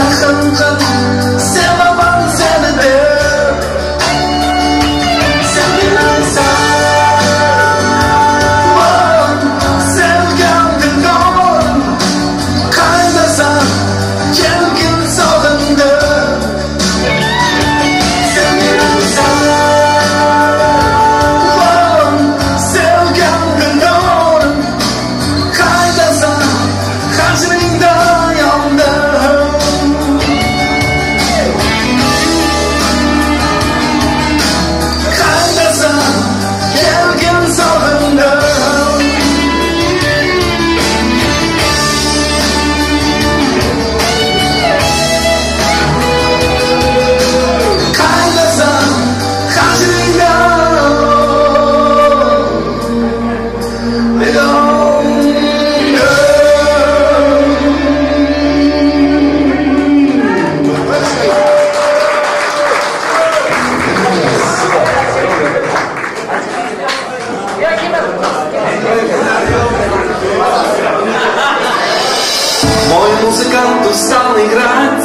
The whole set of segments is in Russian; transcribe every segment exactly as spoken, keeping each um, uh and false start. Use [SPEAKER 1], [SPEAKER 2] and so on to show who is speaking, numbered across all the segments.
[SPEAKER 1] Музыкант устал играть,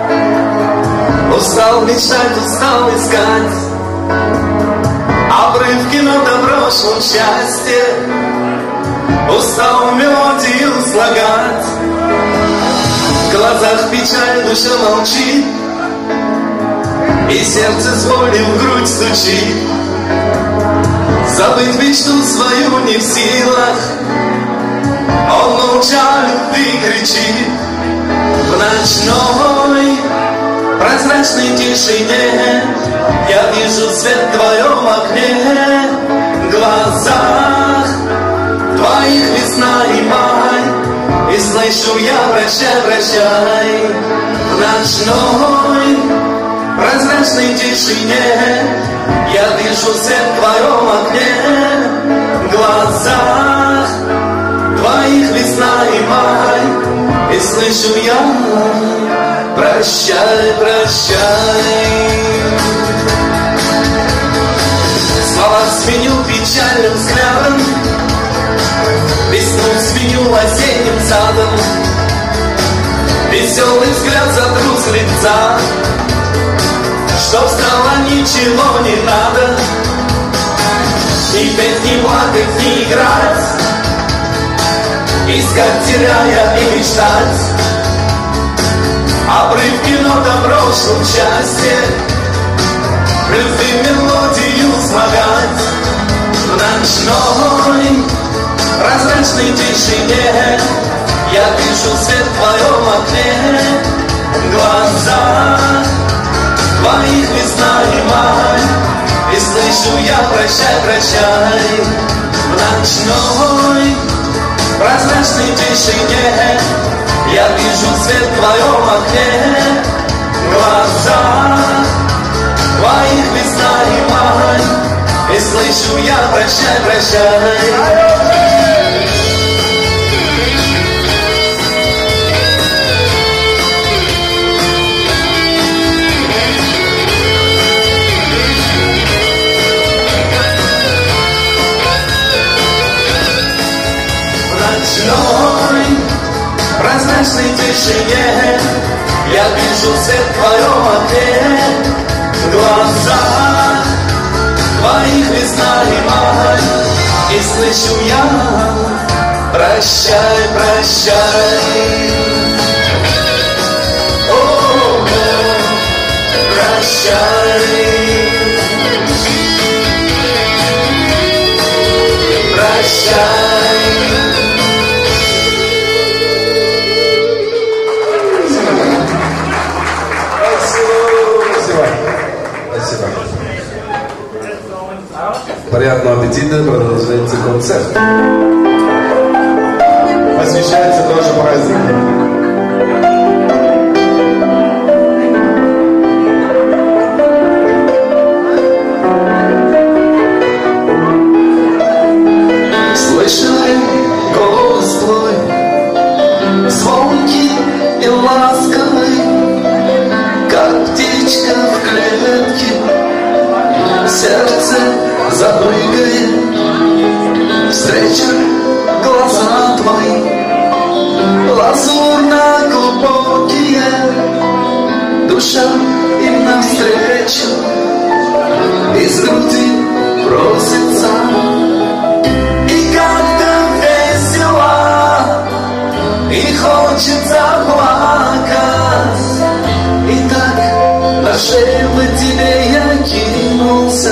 [SPEAKER 1] устал мечтать, устал искать обрывки на доброшенном счастье, устал мелодию слагать. В глазах печаль, душа молчит, и сердце с болью в грудь стучит. Забыть мечту свою не в силах, он молча любви кричит. В ночной прозрачной тишине я вижу свет в твоем окне, в глазах твоих весна и май, и слышу я прощай, прощай. В ночной прозрачной тишине я вижу свет в твоем окне, в глазах твоих весна и май, и слышу я прощай, прощай. Слова сменю печальным взглядом, весну сменю осенним садом. Веселый взгляд сотру с лица, чтоб стало ничего не надо. Ни петь, ни плакать, ни играть, искать, теряя и мечтать обрывки нот о прошлом счастье, любви мелодию слагать. В ночной прозрачной тишине я вижу свет в твоем окне, в глазах твоих весна и май, и слышу я прощай, прощай. В ночной прозрачной тишине я вижу свет в твоем окне, в глазах твоих весна и май, и слышу я прощай, прощай. В прозрачной тишине я вижу свет в твоем окне, в глазах твоих весна и май, и слышу я прощай, прощай. О, прощай, прощай.
[SPEAKER 2] Приятного аппетита, продолжается концерт. Посвящается тоже празднику.
[SPEAKER 1] Слышали голос твой, звонкий и ласковый, как птичка в клетке, сердце запрыгает, встречу глаза твои, лазурь из груди просится, и как-то весело, и хочется плакать. И так на шею бы тебе я кинулся,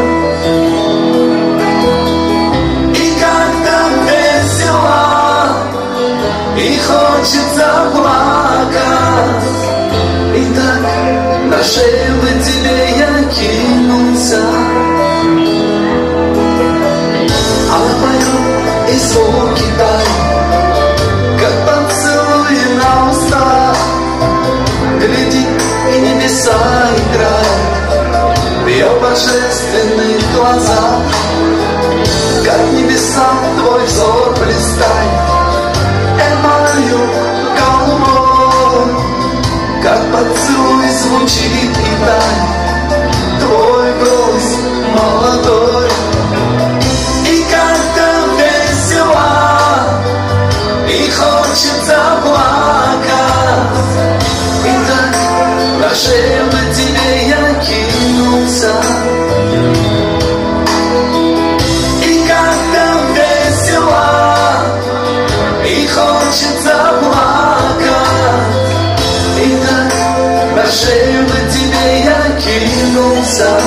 [SPEAKER 1] и как-то весело, и хочется плакать. И так на шею бы тебе я кинулся. Она поет и звуки дай, как поцелуи на устах, глядит и небеса играют в ее божественных глазах. Как небеса твой взор блистает эмалью голубой, как поцелуй звучит и тает твой голос молодой. И как-то весело, и хочется плакать. И так на шею бы тебе я кинулся, и как-то весело, и хочется плакать. И так на шею бы тебе я кинулся.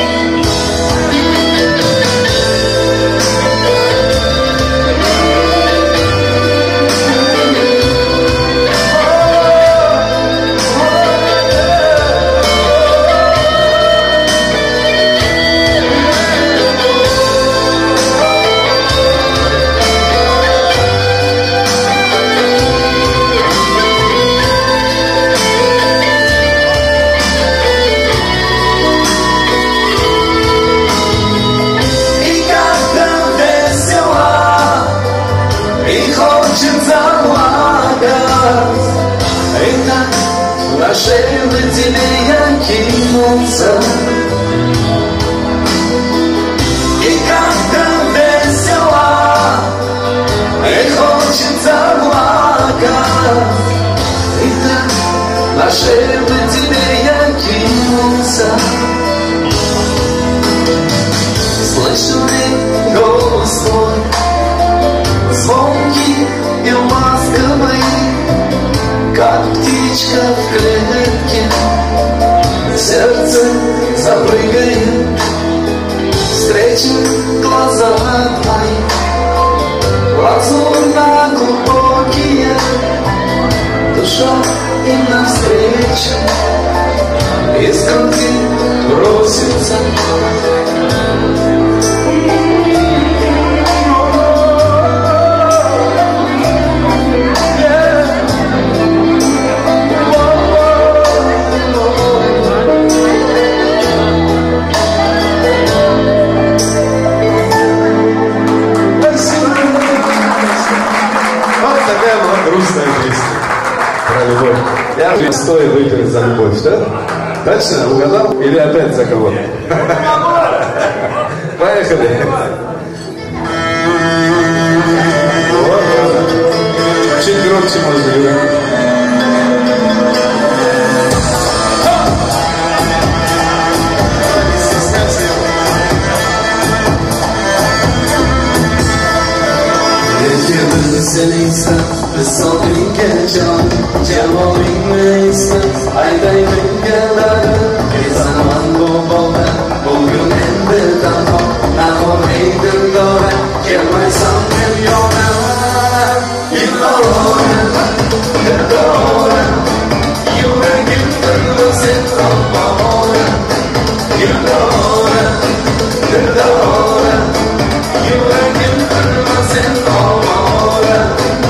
[SPEAKER 1] На шею бы тебе я кинулся, и как-то весело, и хочется плакать. И так на шею бы тебе я кинулся. Слышу ли голос твой, звонкий и ласковый, как птичка в клетке, сердце запрыгает, встретим глаза твои, лазурно глубокие, душа им навстречу, из груди бросится.
[SPEAKER 2] Грустная песня про любовь. Я стоит выпить за любовь, да? Точно? Угадал? Или опять за кого-то? Поехали. Вот, вот. Чуть громче можно, Юра.
[SPEAKER 1] Веселиться высоким гечом, червоным листом, ayday mingalar, zaman bo'ldi, bugun endi tanho, nahorli dildora, kelmaysan men yonimga, yillora, dildora, yuragimda sen bahora, yillora, dildora, yuragimda sen bahora.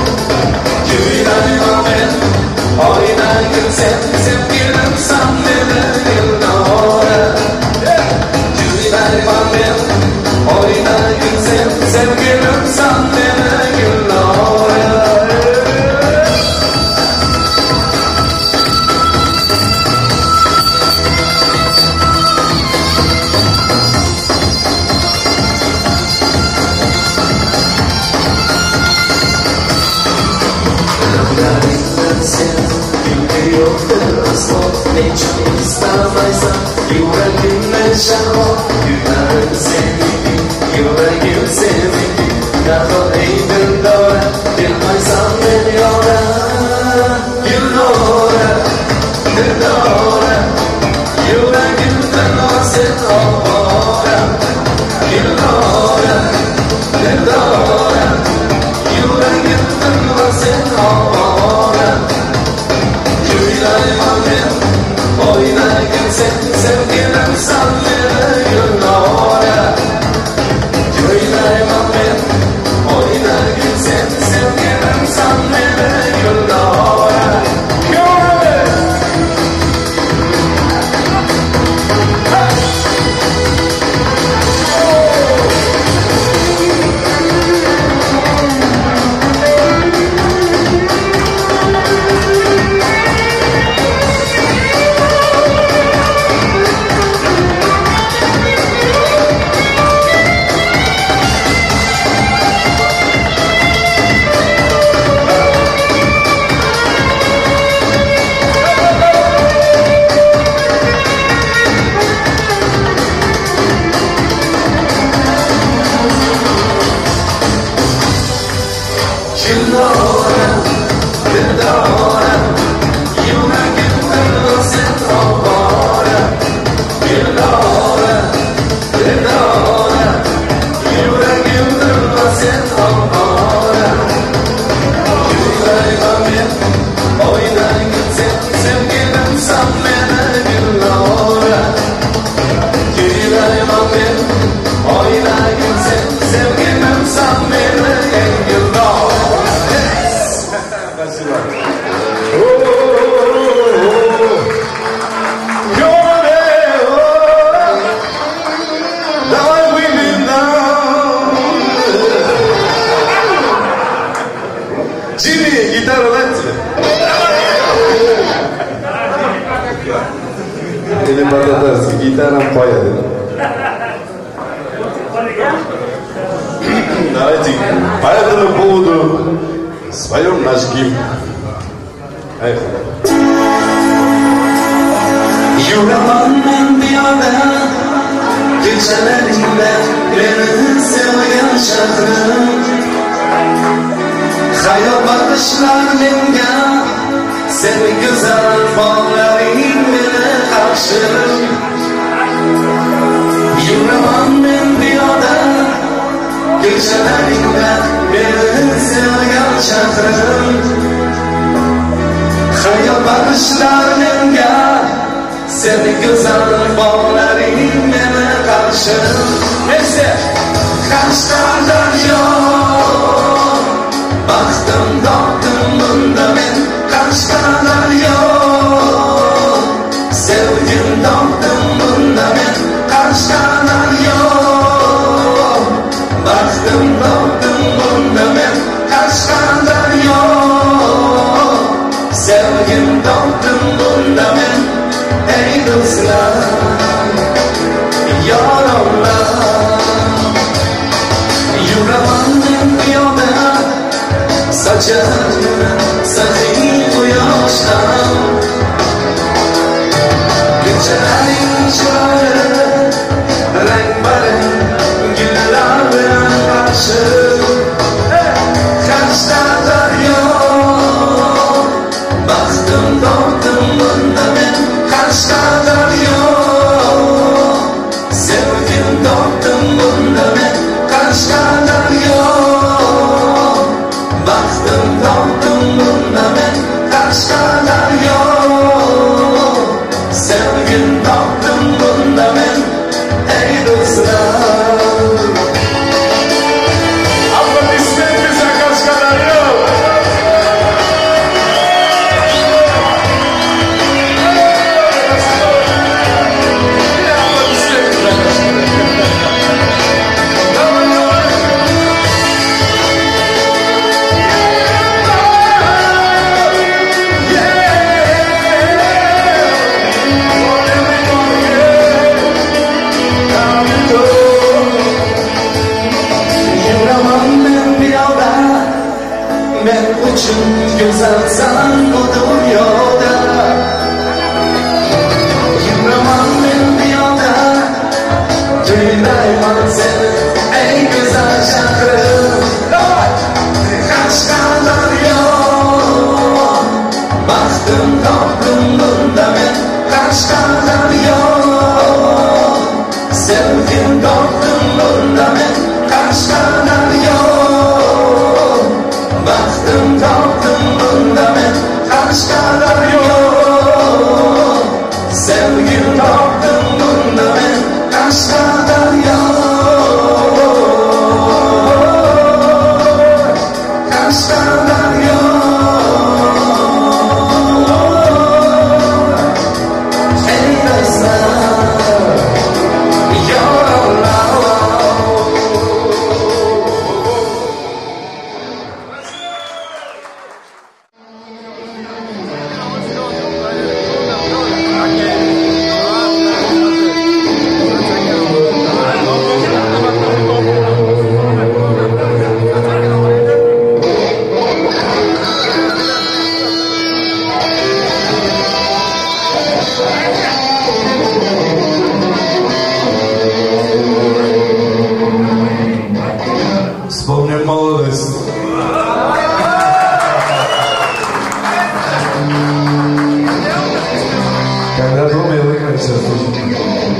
[SPEAKER 1] Oynagin sen, sevgilimsan meni Gulnora. Yuragimman men, oynagin sen, sevgilimsan meni Gulnora. Sen yoktur asfalt. Nechun istamaysan yuragimni shahvot. Yunarim seniki, yuragim seniki. Darhol ey dildora, kelmaysan men yora. Gulnora, dildora, yuragimdan sen ovora. Gulnora, dildora, yuragimdan sen ovora. Kuylayman men, oynagin sen, sevgilimsan meni Gulnora. Kuylayman men, oynagin sen, sevgilimsan meni Gulnora.
[SPEAKER 2] Гитарам поеду. Давайте по этому поводу споем наш гимн.
[SPEAKER 1] Yuraman men piyoda, kechalaringda meni sevgan shahrim. Hayot bag'ishlar menga, seni go'zal bog'laring meni qarshi. Yuraman men piyoda, kechalaringda meni sevgan shahrim. Hayot bag'ishlar menga, seni go'zal bog'laring meni qarshi. Neyse, qarshdan daryo, baxtim topdim bunda men. Qarshdan daryo, sevgim topdim bunda men. Qarshdan daryo, baxtim topdim bunda men. Qarshdan daryo, sevgim topdim bunda men. Ey do'stlar, yoronlar, yuraman men piyoda, sochar saxiy quyoshdan. Kechalaring chiroyli, rang-barang gullar bilan qarshi. Qarshdan daryo, baxtim topdim bunda men. Qarshdan daryo, sevgim topdim bunda men. Qarshdan daryo, baxtim topdim bunda men. Qarshdan daryo,
[SPEAKER 2] Я думаю, играть сейчас очень.